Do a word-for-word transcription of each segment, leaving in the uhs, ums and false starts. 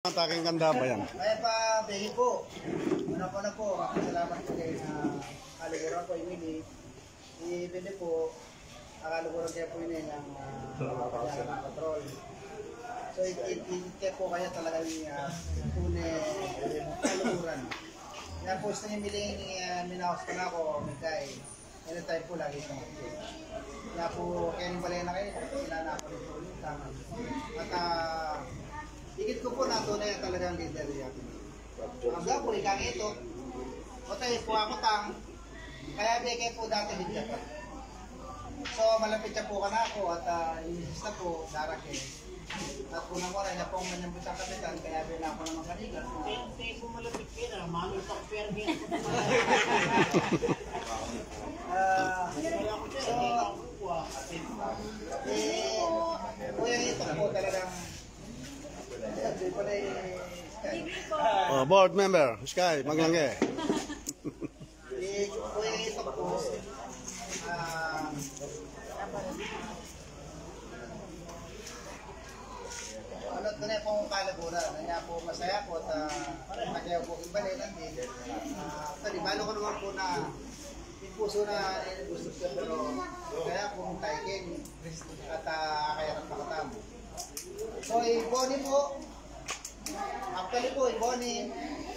At aking ganda ba yan? Kaya pa, Behi po. Una po na po, salamat po kayo na kaluguran po imili. Ibili po, kaluguran kayo po yun ng uh, ng patrol. So, ikikit po kaya talaga ni uh, tunay kaluguran. Yan po, gusto niyo bilhin ni uh, Minaos pa na ako, Mikay. Anytime po, lagi po. Kaya po, kaya rin balay na kayo, sinana ako rin po yung tama. At, uh, higit ko po na tunay talagang leader yan. Ang gabo, ikang ito. O tayo po ako tang, kaya bigay po dati bigyan pa. So, malapit siya po ka na ako at uh, inisis na po, darake. At unang oras na pong manambit ang kapitan, kaya bigyan ako naman kanila. Kaya po malapit pera, mahal sa pera din. So, eh, kuya ito po talagang Oh, board member, Sky, Maglangge. Eh, kuya ito po, ah, ano ito na pong kalabura, kaya po masaya po at uh, kaya po ibalay lang din. Uh, sorry, balo ko naman po na yung puso na gusto ko pero kaya po taikin at uh, kaya ng pakatamo. So, iboni po. Actually po, iboni.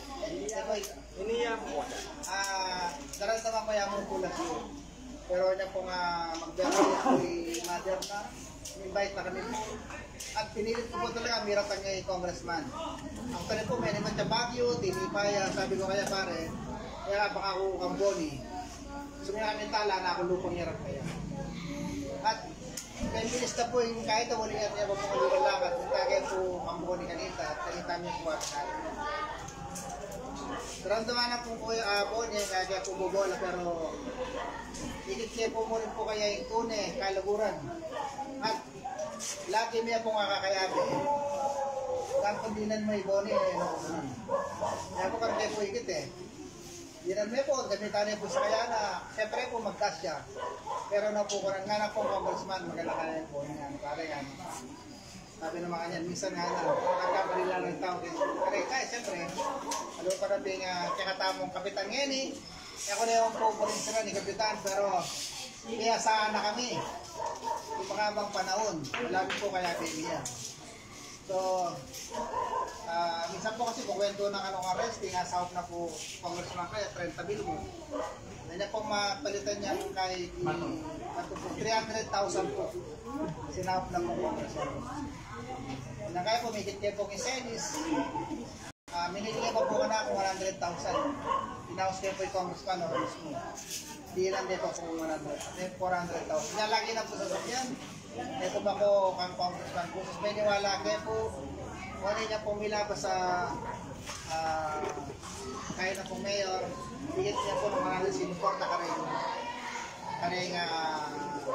Iniya po. Ah, daran-daman ko yung kulas yun. Pero niya po nga mag-birthday po yung mother na. Invite na kami po. At pinilit ko po talaga, miratan niya yung congressman. Actually po, may naman siya Baguio, tinipaya. Sabi ko kaya pare, kaya baka ako kang boni. Sumira kami tala na ako lupang hirap kaya. At kaya minista po yung kahit na muli niya po mga lulalakat, yung kagaya po ang buko ni kanita at kanita niya po ako natin. Daramdaman na po po yung abo niya, kaya po bubola pero ikit niya po muna po kaya yung tune, kalaguran. At lagi niya po kakakayabi. Kang kundinan mo yung boni, kaya po kang po ikit eh. Dinan mo po, gamitan niya po sa kaya na, siyempre po magkasya. Pero na po ko rin nga na po, congressman, maganda ka na yun po. Yan, pare yan. Sabi naman kanyan, minsan nga na, nagkaparila ng tao din. Kaya kaya, siyempre, alam pa natin nga, kakatamong kapitan ngayon eh. Kaya ko na yung po po rin sila ni kapitan, pero kaya saan na kami. Yung makamang panahon, malapit po kaya baby yan. So, uh, minsan po kasi kukwento ng anong arresting, nasa na po congressman kaya, thirty bill mo. Nandiyan po mapalitan niya kay three hundred thousand po. Sinahop na po congressman. Na kaya po, may kitya po kisenis. Uh, minigyan po po ka na akong one hundred thousand. Pinaus niya po yung congressman o mismo. Di lang din po po one hundred, four hundred thousand. Nalagi na po sa sakyan. Ito ba ko kang congressman po. May niwala kayo po. Wala niya po milabas sa uh, kahit na po mayor. Bigit niya po ng mga sinuport na karin. Karing uh,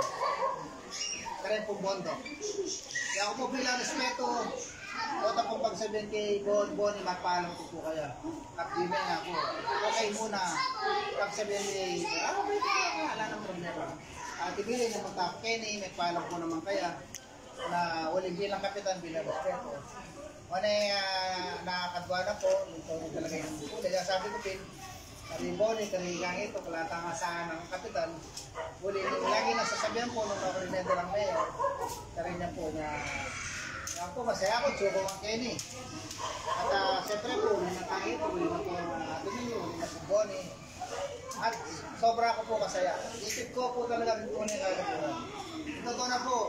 karing po bondo. Kaya ako po bilang respeto. Kota po pagsabihin kay Bon Boni, magpaalam ko po kaya. At di ba nga po. Okay muna. Pagsabihin ni, ah, okay ka, wala nang problema. At ibigay na magtako Kenny, may paalam ko naman kaya na walang bilang kapitan bilang respeto. Wala uh, nakakadwa na po, ito na talaga yung buko. Kaya sabi ko pin, sabi Boni, karigang ito, kalata nga saan ng kapitan. Uli, lagi nasasabihan po nung kakorinendo ng mayor, karinya po na yan po, masaya ako, tsuko ang Kenny. At uh, siyempre po, hindi na tayo po, hindi na po uh, Dominio, hindi na po Boni. At sobra ako po kasaya. Isip ko po talaga rin po niya kagapunan. Ito na po,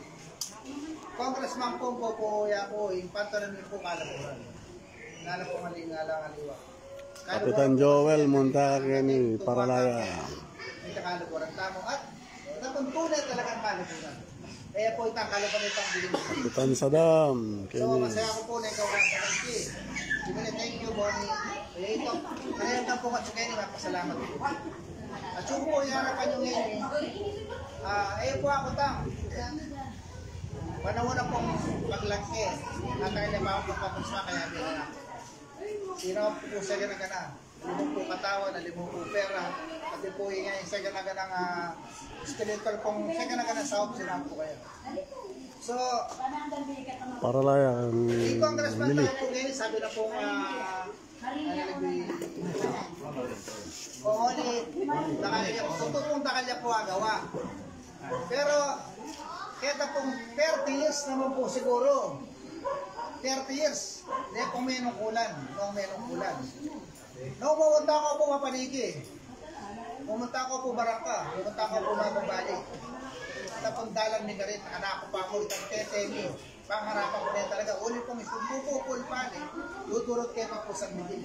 Congressman po po po, yan po, yung pantanan po kalapunan. Lalo po malingalang aliwa. Kapitan Joel Montaca Kenny, Paralaya. May kalapunan tamo at napuntunay talagang kalapunan. Kaya po itang kalaban itang bilin. Kapitan Saddam Kenny. So masaya ko po na ikaw ang kanangki. Sige, thank you, Bonnie. Kaya ito, kaya ito po ka Kenny, mapasalamat po. At yung po yung harapan nyo ngayon, uh, eh po ako tang. Panahon na pong maglangke. At kaya na mga pagpapos na kaya bilang ako. Sino po sa gana-gana? Limong po katawan, limong po pera. At yung po yung sa gana-gana uh, skeletal pong sa gana-gana sa op, sinabi po kaya. So, Paralaya, yung congressman Mili. tayo po ngayon, sabi na pong uh, kung ulit, nakalya po, tutupong nakalya po agawa. Pero, kaya pong thirty years naman po siguro. thirty years. Hindi kung may nung kulan. Kung may nung kulan. Nung pumunta ako po mapaniki. Pumunta ako po barangka. Pumunta ako po mababalik. Tapos dalang ni Garit, anak ko pa ako itang tetemi. Pangharapan ko na talaga. Ulit po, misubukupul pa rin. Tuturot kayo pa po sa midig.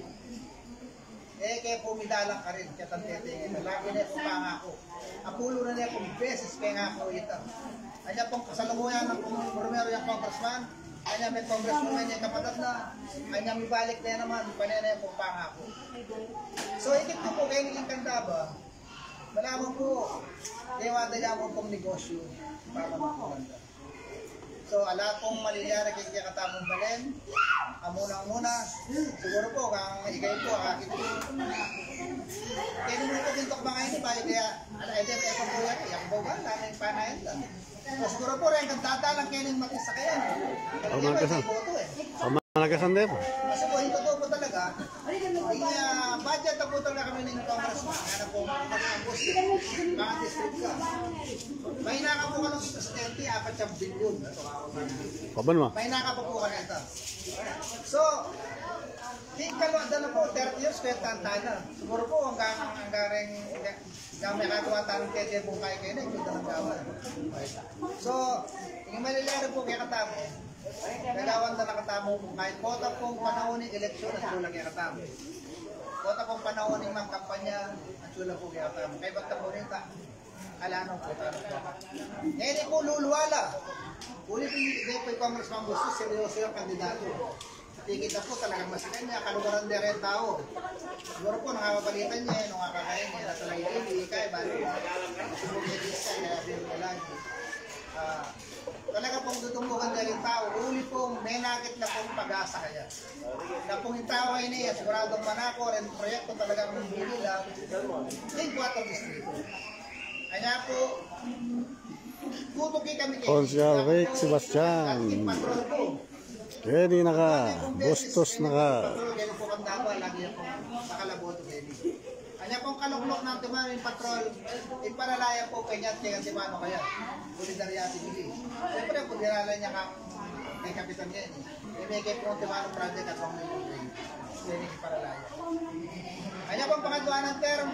Eh, kaya po midalang ka rin. Kaya tang tetemi. Lagi na po pangako. Apulo na niya kung beses kaya nga ako ito. Kanya pong kasalunguyan ng Romero yung congressman. Kanya may congressman niya kapatid na. Kanya may balik na naman. Panenay po pangako. So, ikit ko po kayo naging kanda ba? Malaman po, dewada niya mo pong negosyo para magpaganda. So, ala pong maliyari kay kaya katamong balen. Amunang muna. Siguro po, kang ikay po, akakit po. Kaya naman po gintok mga ini, bayo kaya, ala, ito yung po yan, yung po ba, lamang panayan lang. So, siguro po rin, kang tatalang kayo ng matis sa kayo. Oh, nagasan. Oh, nagasan din po. Kasi po, ito po talaga, yung uh, budget na po talaga kami ng congressman, kaya po, mag-ambos, mga district ka. May naka po ka ng presidente, apat siyang bilyon. Paban mo? May naka po po ka nito. So, think kalwada na po, thirty years, kaya tantana. Siguro po, hanggang hanggang rin, hanggang may kagawa tanong kaya po kayo kayo na, ito ng gawa. So, yung malilari po kaya katamo, kagawan na nakatamo po, kahit kota pong panahon ng eleksyon, at sulang kaya katamo. Kota pong panahon ng mga kampanya, at sulang po kaya katamo. Kaya ba't po rin ta? Alanong po tayo. Ngayon po luluwala. Ulit po yung Congressman Gusto, seryoso yung kandidato. Tikita po talagang masikan niya, kalugaran din rin tao. Siguro po nakakabalitan niya, nung kakakain niya, na talagang hindi, kaya balo. Sumugidis ka, kaya din ka lagi. Uh, talaga pong tutumbukan din rin tao. Ulit pong may nakit na pong pag-asa kaya. Na pong yung tao kayo niya, siguradong manako, rin proyekto talagang hindi lang. Yung kwatro distrito. Kaya po, tutuki kami kayo. Consial Rick Sebastian. Kaya naka, bustos naka. Kaya po kang dawa, lagi po nakalaboto kayo. Kanya pong kaluklok ng Timano yung patrol, iparalaya po kanya at kaya Timano kaya. Solidarity Mili. Siyempre po, dinala niya kang kay Kapitan yan. May kay po Timano project at kong may kong kaya iparalaya. Kanya pong pangadwa ng term,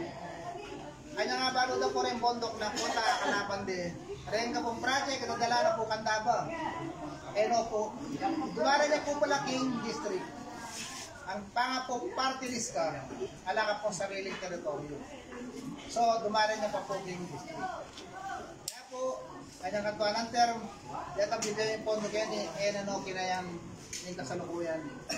kanya nga balo daw po rin bondok na puta, kalapan din. Ren ka pong project, nadala na po kandaba. Eno po, dumara niya po pala King District. Ang panga po party list ka, ala ka po sariling teritoryo. So, dumara niya pa po King District. Kaya po, kanyang katuan ng term, yata bigyan yung pondo kaya ni Enano kinayang yung kasalukuyan.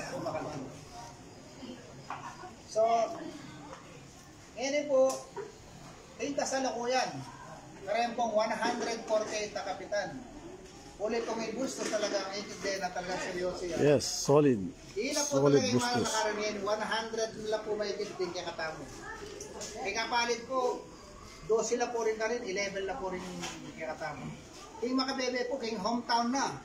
So, ngayon po, yung kasalukuyan, karehan pong one hundred forty-eight na kapitan. Ulit kung may gusto talagang ikide na talagang seryoso yan. Yes, solid. Ilan po Solid talaga yung mga bustos. nakarangin, one hundred nila po may ikide kaya katamo. Kaya kapalit po, twelve sila po rin ka rin, eleven na po rin kaya katamo. King Makabebe po, king hometown na.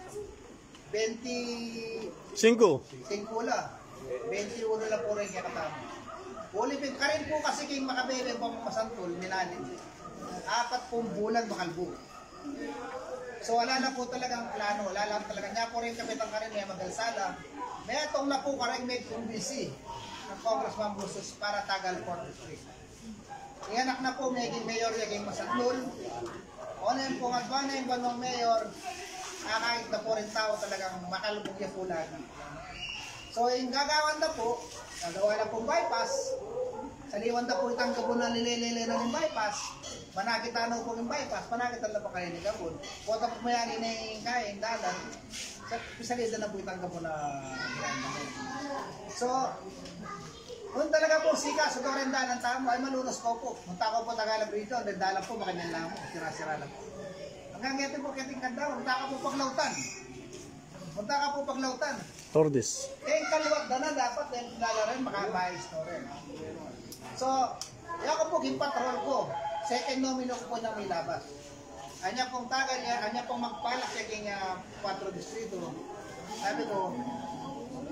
Cinco. twenty-five la. twenty-one na po rin kaya katamo. Ulipin ka rin po kasi king Makabebe po masantol, nilalim. Apat pong bulan makalbo. So wala na po talagang plano, wala lang talaga. Niya po rin kapitan ka rin may magalsala. May atong na po karang may kumbisi ng Congressman Bustos para Tagal Port District. Ianak na po may mayor yung masantul. O na yung pong adwana yung banong mayor, kahit na po rin tao talagang makalubog yung po lagi. So yung gagawan na po, gagawa na pong bypass. Sa liwan na po itang gabon na nililili na ng bypass. Manakita na po yung bypass, manakita na po kayo ni gabon. Kota po mayari na yung kaya, yung dalan. Sa salida na po itang gabon na ginagawa. So, kung talaga po sika sa rin dalan tamo, ay malunos ko po. Munta ko po Tagalog rito, ang dalan po, makanyan lang po, sira-sira lang po. Hanggang ito po kiting kanda, munta ka po paglautan. Munta ka po paglautan. Tordis. Eh, kaliwat na na, dapat din lalarin, makabayos na rin. So, yan ko po, patrol ko. Second nomino ko po niya may labas. Anya pong tagal niya, anya pong magpalak sa king uh, patro distrito. Sabi ko, ako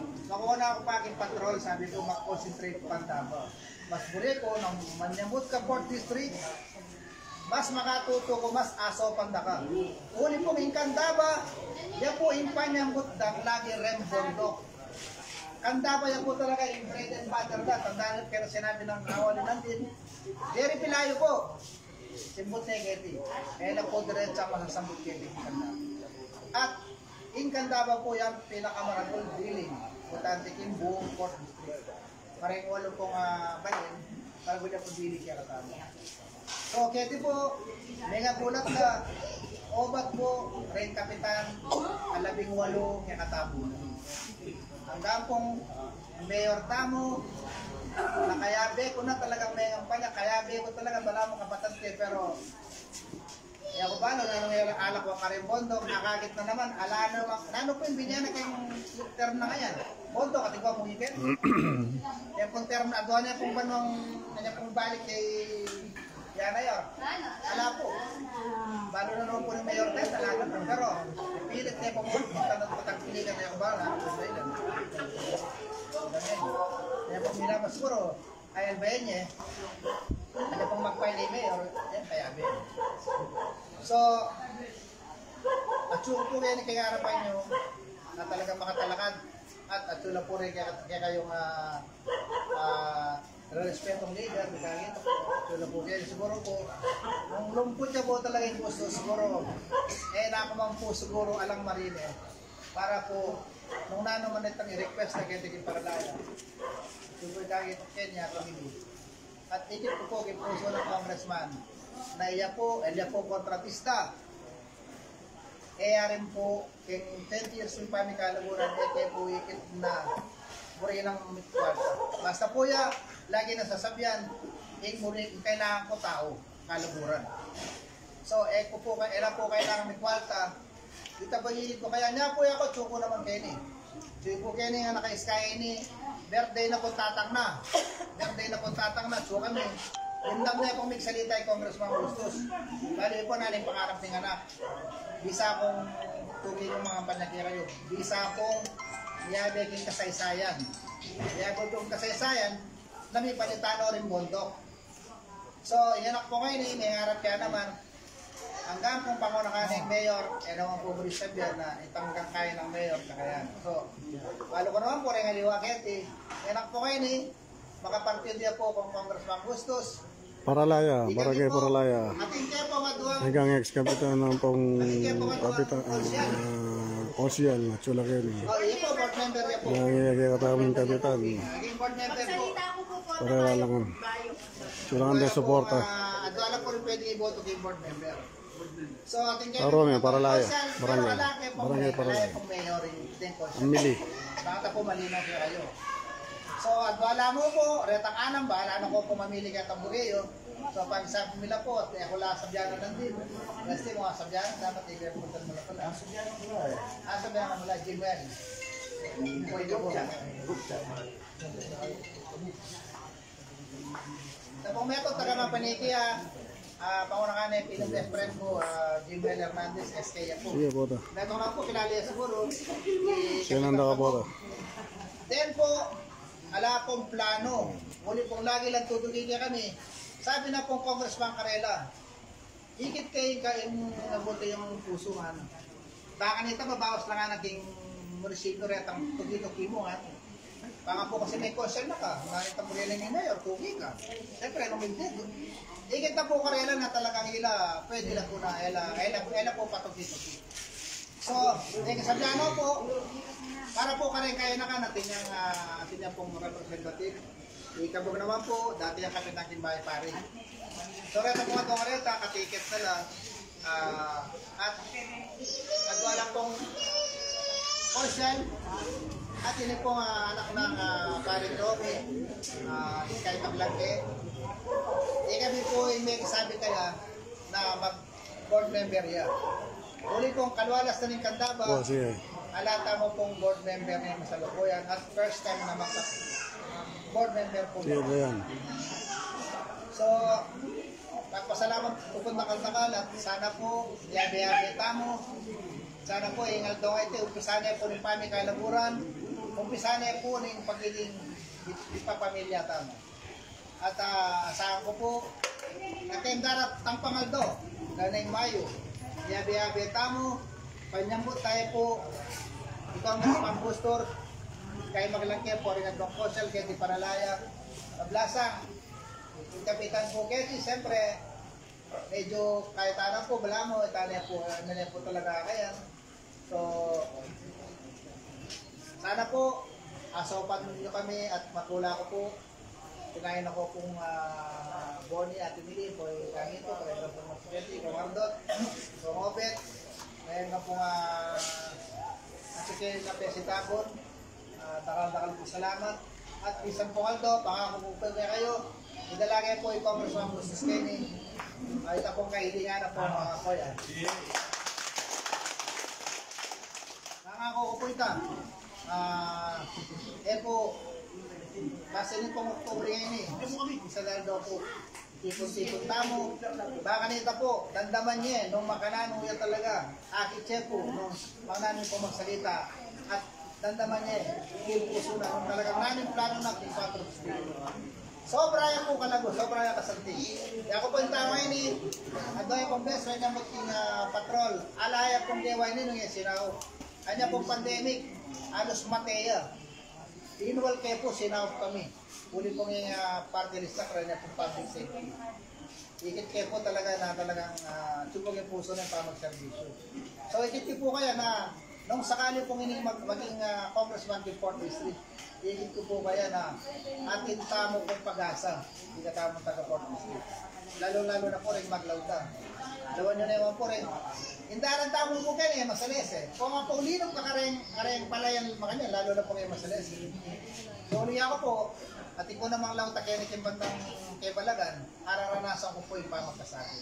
po na ako paging patrol, sabi ko mag-concentrate pa Candaba. Mas buri ko ng Manyamut ka fourth District, mas makatuto ko, mas aso panda ka. Uli po ng Candaba, yan po yung Manyamut dang lagi rem bondok. Candaba yan po talaga yung bread and butter na. Tandaan pero sinabi ng awali natin, Jerry Pilayo po, simbot negative. Kaya lang po diretsa masasambot kayo ng Candaba. At in Candaba po yan, pinakamaragol drilling. Putante kin buong fourth District. Parang walo pong uh, bayan, parang wala po dili kaya katama. So, kaya po, mega gulat ka, obat po, Rain Kapitan, alabing walo kaya katamo. Hanggang pong Mayor Tamo, nakayabe ko na talagang may kampanya, kayabe ko talaga, bala mo kapatante, pero kaya ko ba, nung nangyayari alak ko karimbondo, nakagit na naman, ala naman, nano po yung binyan na kayong term na ngayon? Bondo, katigwa mong ibig. Kaya pong term na, doon niya pong banong, kanya pong balik kay Yana yun. Ala po. Balo na naman po ng Mayor Tess, ala naman. Pero, pilit niya pong punta ng patagpiligan na yung ba, na po sa ilan. Kaya pong minabas siguro, ay albayan niya, kaya pong mag-file ni Mayor, yan kaya abin. So, atsuko po kayo kaya harapan nyo na talagang makatalakad at atsula po rin kaya, kaya kayong uh, uh, respetong leader, bigagin atsula po kayo. Siguro po, nung lumpot niya po talaga yung gusto, siguro, eh nakamang po siguro alang marine para po, nung nanaman itang i-request na kayo tigil para laya. Siguro kagit Kenya, kamili. At ikit po po kay puso ng congressman na iya po, iya po kontratista. Kaya rin po, kung ten years yung pamikalaguran, eh kaya po ikit na muri ng mitwarta. Basta po ya, lagi nasasabihan, ik muri, kailangan ko tao, kalaguran. So, eh ko po, eh po kailangan mitwarta, dito ba yun ko, kaya niya po ako, tsuko naman kayo ni. Tsuko kayo ni nga naka-sky ni, birthday na po tatang na. Birthday na po tatang na, tsuko kami. Indam na pong magsalita yung Congressman Bustos. Bali po natin pangarap ng anak. Bisa kong tugin yung mga panagkira kayo. Bisa kong iyabigin kasaysayan. Iyabigin kong kasaysayan na may palitano rin bondok. So, iyanak po ngayon eh, may harap kaya naman. Hanggang kung pangunakan ng mayor, eh naman po Boris Xavier na itanggang kaya ng mayor na kaya. So, walo ko naman po rin nga liwakit eh. Iyanak po ngayon eh, makapartil dia po kung Congressman Bustos. Paralaya, Barangay Paralaya. Ating kaya po maduwang. Hanggang ex-kapitan ng pong kapitan, uh, Ocean, Chulakeni. Oh, iya po, board member niya po. Nangyayagay kataming kapitan. Naging board member po. Para lang. Chulakan de suporta. At wala po rin pwede i-boto kay board member. So, ating kaya Taro may Paralaya. Barangay. Barangay. Barangay Paralaya. Kung mayor din po. Amili. Baka po malinaw kaya kayo. So, at wala mo po, retang anam ba, alam ko po mamili ka tambugeyo. So, pag sabi nila po, at ako lang sabyanan lang din. Kasi mga sabyanan, dapat i-repuntan mo lang pala. Ah, sabyanan mo lang. Ah, sabyanan mo lang, Jimwell. Pwede po. Sa pong method, taga ng paniki, ah, uh, pangunakan na yung pinong best friend ko, uh, Jimwell Hernandez, S K yan po. Sige po ito. Meron lang po, kilala siguro. Sinanda ka po ito. Then po, ala pong plano. Muli pong lagi lang tutugin niya kami. Sabi na pong Congressman Carela, higit kayo kayong nabuti yung puso nga. Baka nito mabawas lang nga naging munisipyo rin ang tugito kimo nga. Baka po kasi may concern na ka. Nakita mo rin yung mayor, tugi ka. Siyempre, nung hindi. Higit na po Carela na talagang ila, pwede lang po na, ila, ila, ila po patugito. So, eh, sabihan po, para po ka rin kayo na ka natin yung uh, atin yung pong representative. Ikabog naman po, dati yung kapit natin bahay pare. So, reta po nga reta, katiket na lang. Uh, at nagwala pong Ocean at yun pong uh, anak ng uh, pare Romy, uh, kahit ang laki. Eh kami po yung may kasabi kaya na mag-board member yan. Uli pong kalwalas na ng Candaba. Oh, sige. Alata mo pong board member ng Masalukuyan at first time na mag-board member po. Sige ba yan? So, magpasalamat po po nakal-nakal at sana po, yabe-yabe tamo. Sana po, ingal daw ito, umpisa niya po ng pami kalaburan. umpisa na po ng pagiging ipapamilya tamo. At uh, asahan ko po, natendarap tang pangaldo, ganay Mayo, yabi-yabi tamo, panyambot tayo po, ikaw nga pang-booster, kayo maglangke po rin ang Don Cosel, kaya di Paralaya, Ablasang, yung kapitan po, kaya di, siyempre, medyo kahit tanang po, bala mo, tanay po, nanay po talaga kaya. So, sana po, asopan niyo kami at matula ko po. Kinain ako kung uh, Bonnie at Emily po, kami ito, kaya na po ng Spaghetti, Kamardot, Kumobet, ngayon na po nga, nasikin na Pesitagon, uh, dakal-dakal po salamat, at isang po kaldo, pangako po kayo, idalagay po yung Congressman Bruce Kenny, ay ito pong kahilingan na po mga koya. Nangako ko po ito, ah, eh po, kasi nito pong Oktubre ngayon eh, isa lang daw po, tipon-tipon tamo, baka nito po, dandaman niya eh, nung makanano yan talaga, akit siya po, nung mangnanin po magsalita, at dandaman niya eh, kipuso na, nung talagang nanin plano na kung patro sobra yan po kalago, sobra yan kasanti. Ako po yung tama yun eh, at doon yung pong best friend niya magting uh, patrol, alaya pong dewa yun nung yung sinaw, kanya pong pandemic, alos mateya. Inuwal kayo po, sinawap kami. Uli pong yung uh, party list na kanya pong public safety. Ikit kayo po talaga na talagang uh, tsubog yung puso ng pamagservisyo. So ikit po kaya na nung sakali pong ining mag maging uh, Congressman in fourth District, ikit ko po kaya na atin tamo kong pag-asa, hindi ka tamang taga fourth District. Lalo-lalo na po rin maglauta. Lawan nyo na naman po rin. Indaran tamo po kayo eh, masales eh. Kung nga paulinom ka kareng, kareng palayan makanya, lalo na po kayo masales. So niya ako po, at ikaw namang lauta kayo ni Kimbandang kay Balagan, araranasan ko po yung pamagkasakit.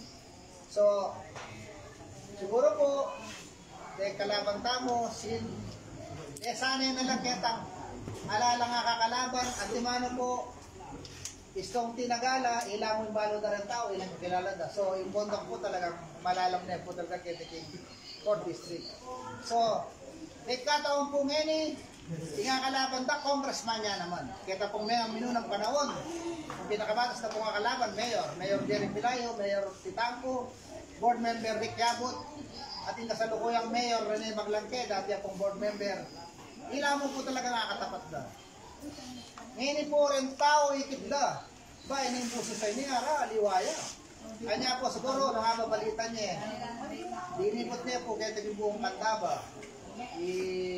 So, siguro po, dahil kalabang tamo, sin, eh sanay na lang ketang, alala nga kakalaban, at dimano po, istong tinagala, ilang yung balo na rin tao, ilang kilala na. So, yung bondok po talagang malalam na po talaga kaya kay fourth District. So, may kataon po ngayon eh, ingakalaban ta, congressman niya naman. Kita pong may minunang panahon, yung pinakabatas na pong kalaban, Mayor, Mayor Jerry Pilayo, Mayor Titanco, Board Member Rick Yabut, at yung kasalukuyang Mayor Rene Maglangke, dati akong board member. Ilang mo po talaga nakakatapat na. Ngayon po rin tao ikit na. Ba, ini yung puso sa inyo, ara, liwaya. Kanya po, siguro, nakababalitan niya. Dinipot niya po, kaya tabi buong kantaba. I...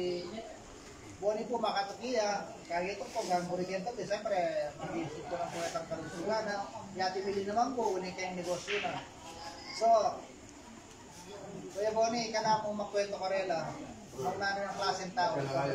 Boni po makatukiya, kaya ito po, gangurikin ito, siyempre, mag-iisip ko lang po itang kalusugan. Yati bili naman po, unin kayong negosyo na. So, Kuya Boni, ka na mong magkwento karela, kung namin ang klaseng tao.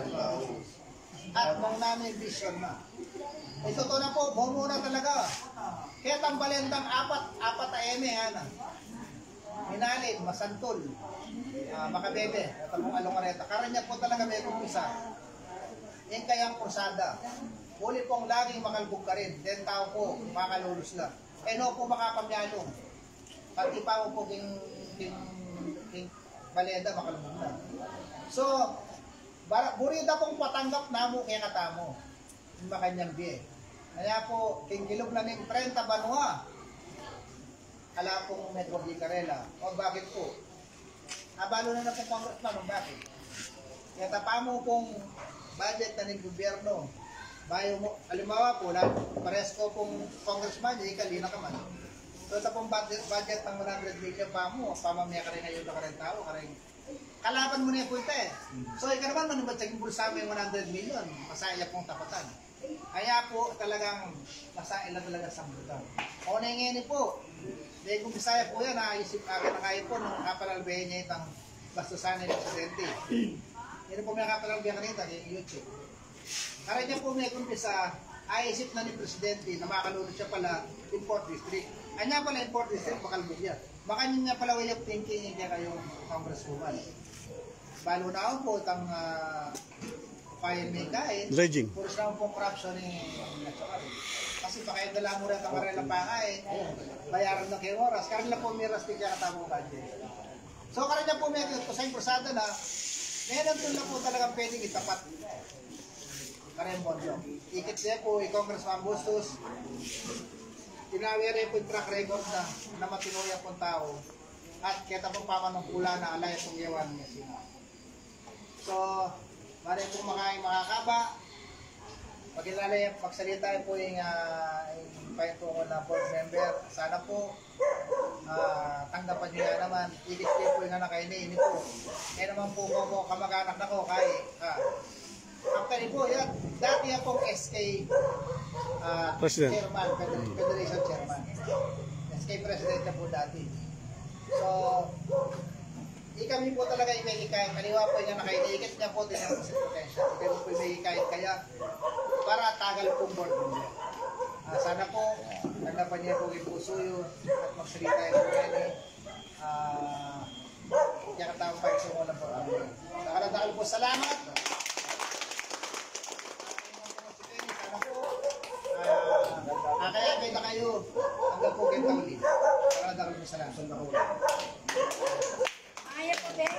At mong namin vision na. Ito to na po, buong muna talaga. Kaya tambalendang apat, apat na eme, ana. Minalin, masantol, uh, makabebe, at mong alungareta. Karanya po talaga may kumpisa. Yan kayang kursada. Uli pong laging makalbog ka rin. Then tao po, makalulus na. Eh no po makapamyalong. Pati pa po king, king, king balenda makalbog na. So, burida pong patanggap na mo kaya katamo yung makanyang biye. Kaya po, kingkilog na ng thirty banwa. Ala pong Metro Vicarela. O bakit po? Abalo na na pong congressman. Bakit? Kaya tapa mo pong budget na ng gobyerno. Bayo mo, alimawa po, pares ko pong congressman, yung ikalina ka man. So ito pong budget, budget ng one hundred million pa mo, pamamaya ka rin ngayon na ka rin tao, ka rin kalaban mo na yung punta eh. So, ikaw naman, manubat sa bulsa mo yung one hundred million, masaya pong tapatan. Kaya po, talagang masaya lang talaga sa buta. O na yung po, dahil kung bisaya po yan, naisip akin na kayo po, nung kapalalbayan niya itang bastusan ng presidente. Yan po may kapalalbayan kanita, yung YouTube. Kaya niya po may kumpisa, aisip na ni presidente na makalunod siya pala in fourth District. Kanya pala in fourth District, makalunod yan. Baka niya pala way of thinking, hindi kayong congresswoman. Balo na ako po, itang uh, fire may kain. Dredging. Puros na pong corruption ni Natsakal. Kasi baka yung dala mo rin ang karela pa nga eh. Bayaran na kayo oras. Karela po may rastig ka katamo budget. So karela po may kusayang kursada na, meron doon na po talagang pwedeng itapat. kareng bondok. Ikit siya po, i Congressman Bustos, tinawiri po yung track record na, na matinuya pong tao at kita pong pamanungkula na alay pong yawan niya sila. So, mali pong mga makakaba, pag-ilalay, pagsalita po yung, uh, yung pahintungo na board member. Sana po, uh, tanggapan nyo yan naman. Ikit-ikit po yung anak kayo ni ini po. Kaya naman po ko kamag-anak na ko kay uh, actually po, yan, dati yan pong S K uh, Chairman, Federation Chairman. S K President na po dati. So, di kami po talaga yung may hikayat. Kaliwa po yung nakainiikit niya po din ang potential. Di kami po yung may hikayat. Kaya, para tagal pong board member. Uh, sana po, nagdapan niya po yung puso yun at magsalita yung pwede. Uh, kaya katawang pa yung sumula po. Nakala-dakal po, salamat! Sana po, uh, kaya kayo na kayo hanggang po kayo ulit. Nakala-dakal po, salamat. Ay, po, Becky.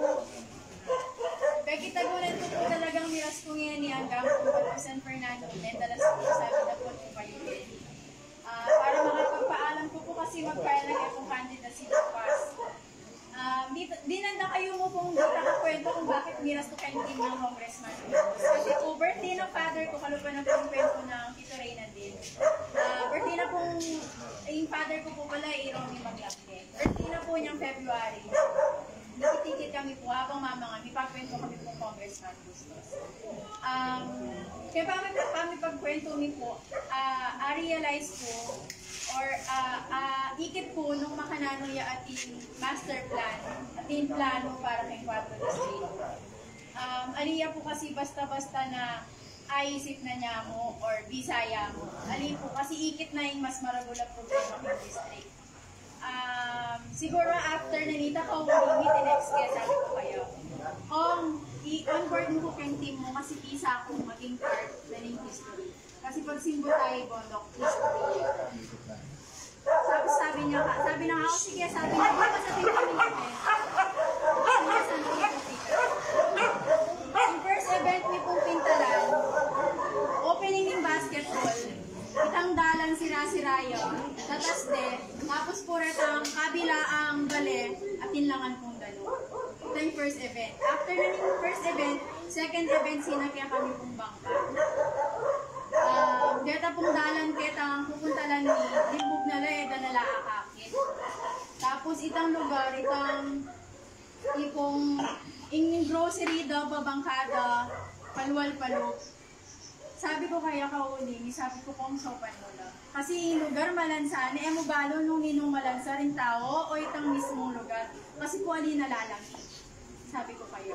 Becky, tagulan ko po talagang miras ko ngayon ni hanggang po po San Fernando. Mentalas po sabi na po po kayo din. Uh, para makapagpaalam ko po kasi mag-file na itong candidacy to pass. Um, di, di nanda kayo mo pong di nakakwento kung bakit miras ko kayo din ng congressman. Kasi po, birthday ng father ko, kalupa na po yung kwento ng Tito Reyna din. Uh, birthday na pong, eh, yung father ko po pala, eh, Ronnie Maglapke. Birthday na po niyang February. Nakitikit kami po habang mama nga, may pagkwento kami po congressman Bustos. Um, kaya pa kami, kami pagkwento ni po, uh, I realize po, or uh, uh, ikit po nung makananoya ating master plan, ating plano para kay Quatro Distrito. Um, aliya po kasi basta-basta na aisip na niya mo or bisaya mo. Ali po kasi ikit na yung mas maragula problema ng district. Um, siguro after nanita ka umingit, next kaya sabi ko kayo, kung i-onboard mo ko kayong team mo kasi isa akong maging part na ng history. Kasi pag simbol tayo, bondok, history. Sabi, sabi niya ka, sabi na ako, sige, sabi niya, baka sa team kami natin. Yung first event ni pong Pintalan, opening ng basketball, itang dalang sira-sirayo, tatas de, tapos puratang kabila ang bale, at tinlangan pong dalo. Ito yung first event. After na yung first event, second event, sinakya kami pong bangka. Um, deta pong dalan ketang pupunta lang ni Limbog na Leda na laakakit. Tapos itang lugar, itang ipong ingning grocery daw, babangkada, palwal-palok. Sabi ko kaya kauling, sabi ko kung sopan mo lang. Kasi yung lugar malansa, na mo balo nung ninong malansa rin tao o itang mismong lugar. Kasi po alin nalalaki. Sabi ko kayo.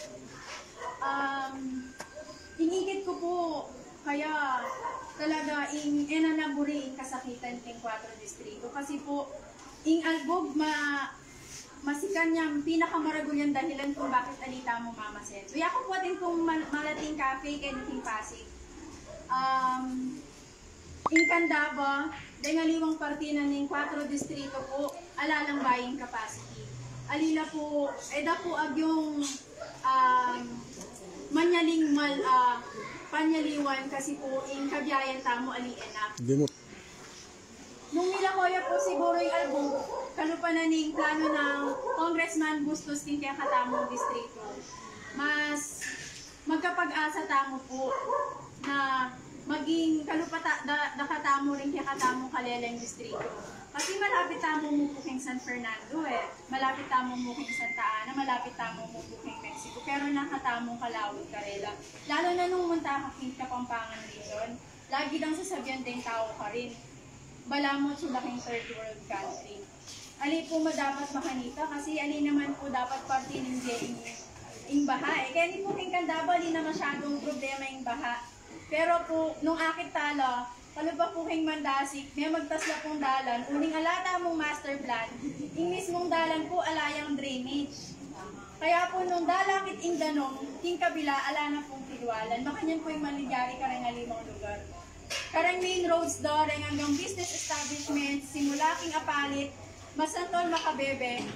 Um, ingigit ko po, kaya talaga ing enanaburi ing kasakitan ting Quatro Distrito. Kasi po, ing albog ma masikan niyang pinakamaragulyan dahilan kung bakit alita mo mamasen. So, ako po atin kung mal malating cafe kay Niking Pasig. Um, ing Candaba, dahil ngaliwang partina ng Quatro Distrito po, alalang buying capacity. Alila po, eda po ag yung um, manyaling mal, uh, panyaliwan kasi po ing kabiyayan tamo ali enak. Nung nilakoya po siguro yung album, kalupa na ning plano ng Congressman Bustos king kaya katamong distrito. Mas magkapag-asa tamo po na maging kalupata da, da katamo rin kaya katamong Kaleleng distrito. Kasi malapit tamo mo po king San Fernando eh. Malapit tamo mo king Santa Ana, malapit tamo mo po king Mexico. Pero nakatamong Calauod, Karela. Lalo na nung munta ka king Kapampangan region, lagi lang sasabihan din tao ka rin. Balamot sila king third world country. Ali po madapat makanita kasi ali naman po dapat parte ng ing, ing baha eh. Kaya ni po king Candaba, ali na masyadong problema yung baha. Pero po, nung akit tala, kalupa po king Mandasik, may magtasla pong dalan, uning alata mong master plan, yung mismong dalan po alayang drainage. Kaya po nung dalakit ing danong, king kabila, ala na pong tilwalan, makanyan po yung maligari ka rin alimang lugar. Karang main roads do, rin hanggang business establishment, simula king apalit, masantol makabebe,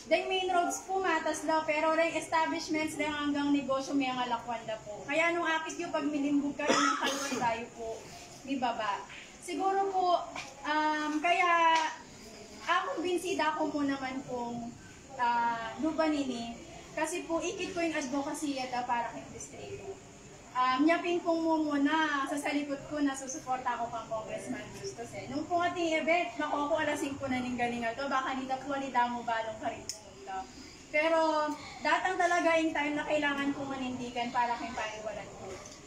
Dahil main roads po matas daw, pero rin establishments din hanggang negosyo may ang alakwan na po. Kaya nung akit yung pag milimbog ka rin ng kalwan tayo po, di ba ba? Siguro po, um, kaya akong binsida ko mo naman pong uh, lubanini, kasi po ikit ko yung advocacy at para kay distrito. Um, nyapin pong mo muna sa salikod ko na susuporta ako kang Congressman Justus eh. Nung po ating event, naku ko alas singko na ning galing ato, baka nita po alida mo balong ka rin pumunta. Pero datang talaga yung time na kailangan kong manindigan para kay paniwalan ko.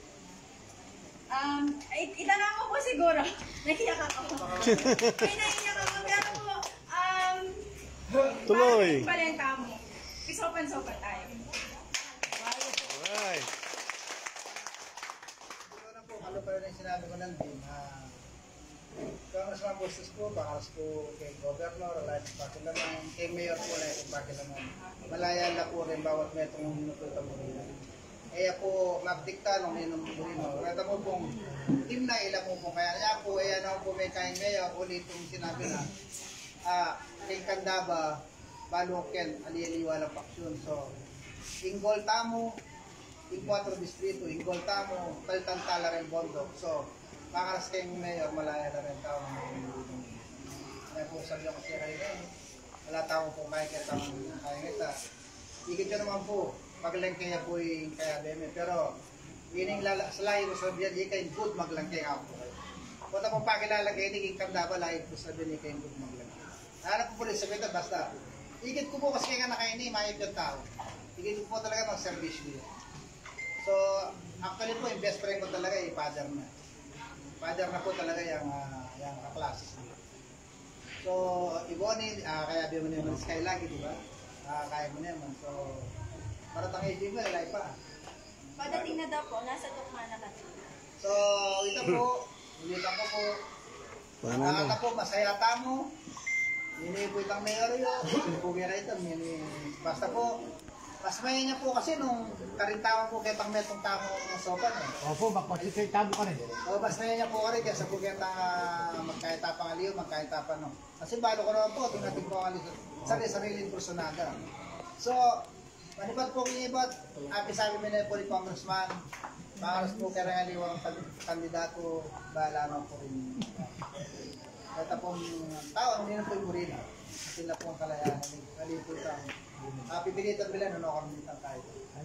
Um, it itanong mo po siguro, naiyak ako. Ay, naiyak ako, pero po, um, Tuloy. parang balenta mo. Isopan-sopan tayo. Alright. Ano pa rin yung sinabi ko nandun, ah, Congressman Bustos po, bakalas po kay Governor, Alliance Pakilaman, kay Mayor po, Alliance Pakilaman. Malaya na po rin bawat metong minututa mo rin. Kaya po, magdikta nung minumuli mo. Kaya mo pong team na ilang mo pong kaya. Kaya po, ayan ako po may kain Mayor, ulit itong sinabi na, ah, kay Candaba, Balokyan, aliyaliwa ng paksyon. So, Ingol Tamo, yung kwatro distrito, yung Goltamo, Taltantala rin Bondok. So, makaras kayong mayor, malaya na rin tao ng mga kaya po sabi ako siya kayo ngayon, wala tao po kaya kita kaya kita. Ikit ka naman po, maglangkay na po yung kaya beme. Pero, yun yung sa lahi ko sabihan, ikay good maglangkay ako po kayo. Kung na pong pakilala kayo, hindi kanda ba lahi ko sabihan, ikay good maglangkay. Nahanap po po rin sabihin, basta, ikit ko po kasi kaya na kayo ni, mayib yung tao. Ikit ko po talaga ng service niyo. So, actually po, yung best friend ko talaga, yung father na. Father na po talaga yung, uh, yung kaklasis niya. So, Iboni, uh, kaya di mo naman Sky lagi, di ba? Uh, kaya mo naman. So, para tangay mo, lalay pa. Padating na daw po, nasa tukma na kami. So, ito po, ulitan ko po. Paano Nakaka na? po, masaya tamo. Yun po itang mayor yun. Pugi na ito. Basta po, mas may niya po kasi nung karintawan po kitang metong tamo ng sopan eh. Opo, magpasisay tabo ka rin. O, mas may niya po ka rin kaya sa po kitang uh, magkaitapang aliw, magkaitapang no. Kasi balo ko naman po, tingnating po ang aliw sa sariling personada. So, manipat po kinibat, api sabi mo na po ni Congressman, makaras po kaya ng aliw ang kandidato, bahala naman po rin. Kaya pong tao, hindi na po yung murina. Sila po ang kalayanan, aliw po ito. Uh, pipilitan bila no kami tayo.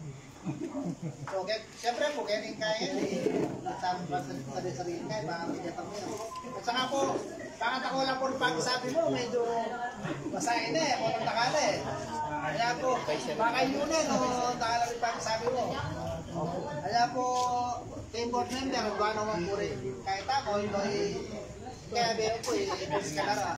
So, okay, siyempre po, kaya rin kaya yan eh. Sabi pa sa sarili kaya, baka pilitan mo yan. At saka po, bakit ako lang po pag-sabi mo, medyo masahin eh, kung ang takala eh. Kaya po, baka yun eh, no, takala rin pag-sabi mo. Kaya po, team board member, kung ano man po rin kahit ako, kaya meron po eh, ipas ka na